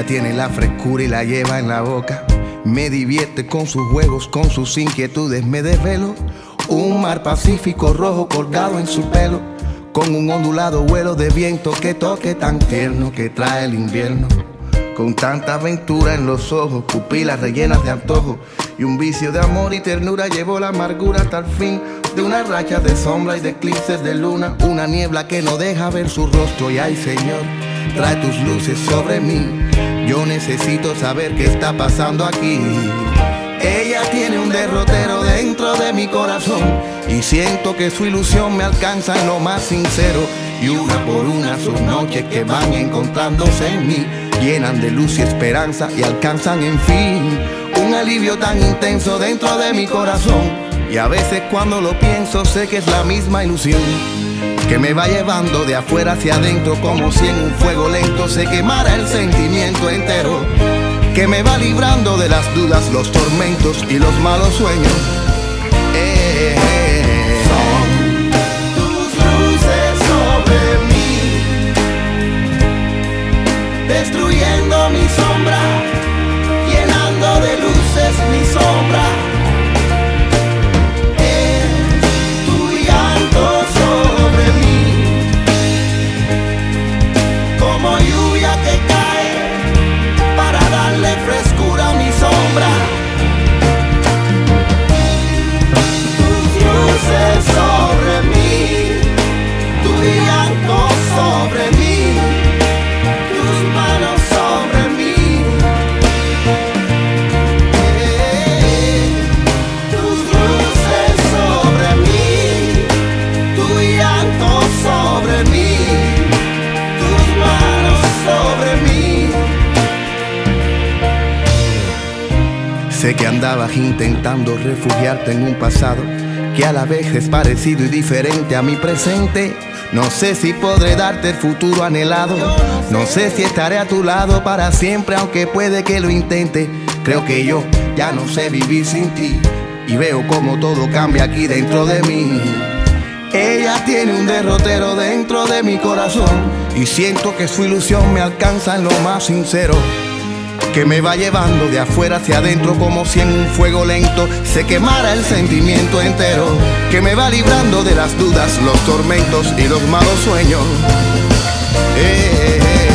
Ella tiene la frescura y la lleva en la boca. Me divierte con sus juegos, con sus inquietudes. Me desvelo, un mar Pacífico rojo colgado en su pelo, con un ondulado vuelo de viento que toque tan tierno que trae el invierno. Con tanta aventura en los ojos, pupilas rellenas de antojo, y un vicio de amor y ternura llevó la amargura hasta el fin de una racha de sombra y de eclipses de luna. Una niebla que no deja ver su rostro. Y ay, Señor, trae tus luces sobre mí. Yo necesito saber qué está pasando aquí. Ella tiene un derrotero dentro de mi corazón, y siento que su ilusión me alcanza en lo más sincero. Y una por una sus noches que van encontrándose en mí llenan de luz y esperanza y alcanzan en fin un alivio tan intenso dentro de mi corazón. Y a veces cuando lo pienso sé que es la misma ilusión que me va llevando de afuera hacia adentro, como si en un fuego lento se quemara el sentimiento entero, que me va librando de las dudas, los tormentos y los malos sueños. Son tus luces sobre mí, destruyendo mi sombra, llenando de luces mi sombra. Es tu llanto sobre mí, como lluvia que cae para darle frescura a mi sombra. Tus luces sobre mí, tu llanto sobre mí, tus manos sobre mí. Tus luces sobre mí, tu llanto sobre mí, tus manos sobre mí. Sé que andabas intentando refugiarte en un pasado que a la vez es parecido y diferente a mi presente. No sé si podré darte el futuro anhelado, no sé si estaré a tu lado para siempre, aunque puede que lo intente. Creo que yo ya no sé vivir sin ti, y veo como todo cambia aquí dentro de mí. Ella tiene un derrotero dentro de mi corazón, y siento que su ilusión me alcanza en lo más sincero, que me va llevando de afuera hacia adentro, como si en un fuego lento se quemara el sentimiento entero, que me va librando de las dudas, los tormentos y los malos sueños.